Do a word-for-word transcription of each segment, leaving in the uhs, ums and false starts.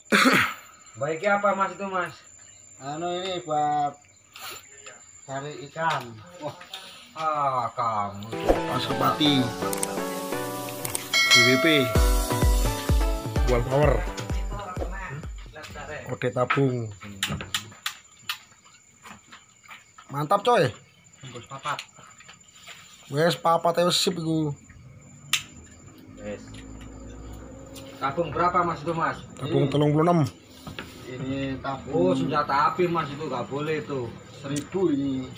Baiknya apa mas itu mas? Anu ini buat cari ikan. Wah, ah kamu. Pasopati, B W P, Buan Power, Kode tabung. Mantap coy. Bungkus papat. Wes papat wes sip iku. Yes. Tabung berapa mas itu mas? Tabung telung puluh enam. Ini Oh tabung senjata api mas itu nggak boleh itu. seribu ini.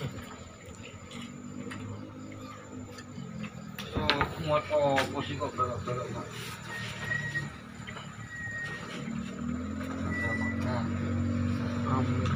Oh muat oh posisi kok belok-belok mas. Nah, Amin.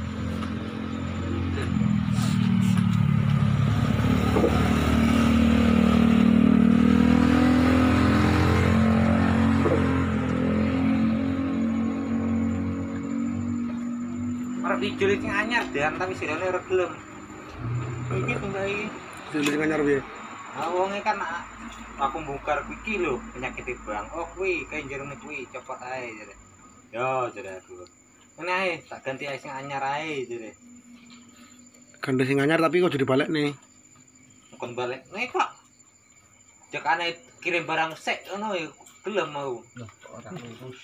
Arep dijulit sing anyar dan tapi sirene ora gelem. Iki tunggal iki. Sing anyar piye? Ah wonge kan aku bongkar iki lho penyakit Bang. Oh kuwi kae jerone kuwi cepet ae jare. Yo jare aku. Ngene ae tak ganti ae sing anyar ae jare. Ganti sing anyar tapi kok jadi balik nih. Kon balik. Nek kok jakane kirim barang sek ngono ya gelem mau. Loh, ora lurus.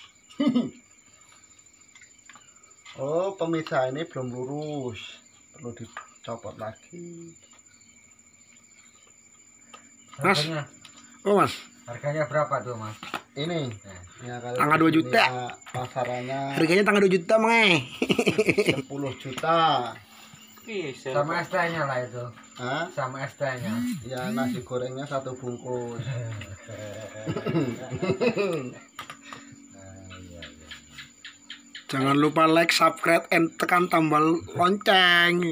Oh, pemisah ini belum lurus. Perlu dicopot lagi. Mas. Harganya, Oh mas, harganya berapa tuh mas? Ini Nah, ya kalau Tanggal dua di juta. sini ya, pasarannya harganya tanggal dua juta menge. sepuluh juta. bisa. Sama S T-nya lah itu. Hah? Sama S T-nya. Ya nasi gorengnya satu bungkus. Jangan lupa like, subscribe, and tekan tombol lonceng.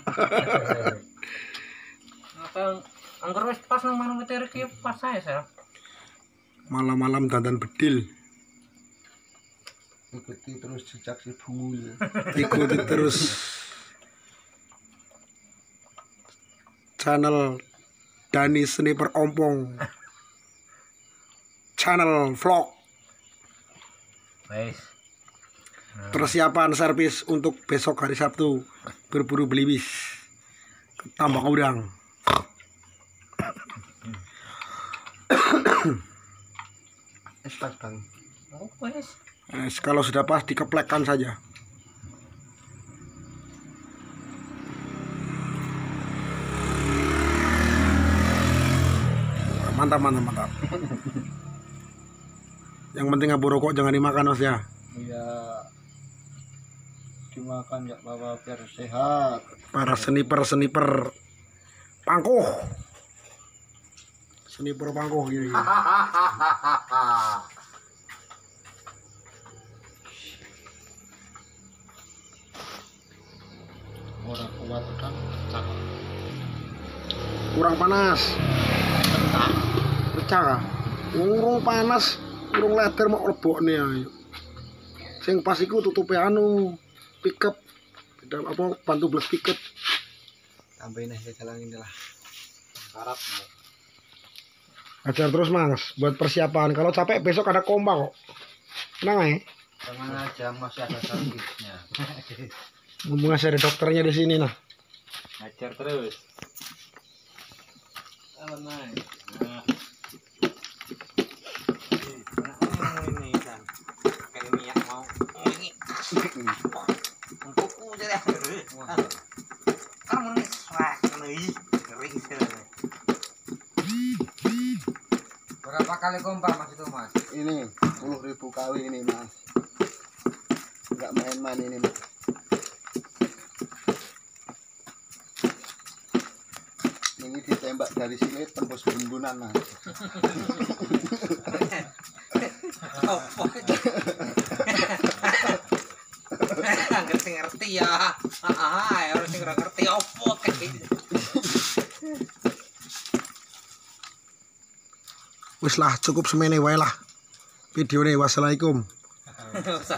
Apa angker wis pas nang manometer iki pas saya sel. Malam-malam dandan bedil. Ikuti terus jejak si Bul. Ikuti terus channel Dani Sniper Ompong, channel vlog. Wes. Persiapan servis untuk besok hari Sabtu, berburu beli bis ke Tambak Udang. Es pas bang. Oh wes. Eh, kalau sudah pas dikeplekkan saja. Mantap, mantap, mantap. Yang penting abu rokok jangan dimakan mas ya. Ya dimakan nggak apa-apa biar sehat. Para sniper sniper pangkuh, sniper pangkuh gini. Orang kuat kan pecah. Kurang panas. Pecah. Pecah kah? Urung panas, urung leder mau lebok nih ayo. Sing pas iku tutupe anu pickup, apa bantu belas pickup. Tambahin aja jalan ini lah. Harap. Ajar terus mas, buat persiapan. Kalau capek besok ada kompa kok. Tenang ya. Tenang aja masih ada servisnya. Ngomong aja ada dokternya di sini nah. Ajar terus. Alam naik. Nah. Nah, ini kan kayak minyak mau ini. Untukku jadi. Kamu nih swag nih. Kering sekali. Berapa kali kompa mas itu mas? Ini sepuluh ribu kali ini mas. Nggak main-main ini mas. Ini ditembak dari sini tembus bumbunan mas. Oh, ngerti ngerti ya. Ah, harus ngerti opo kayak. Wis lah cukup semene wae lah. Video nih wassalamualaikum.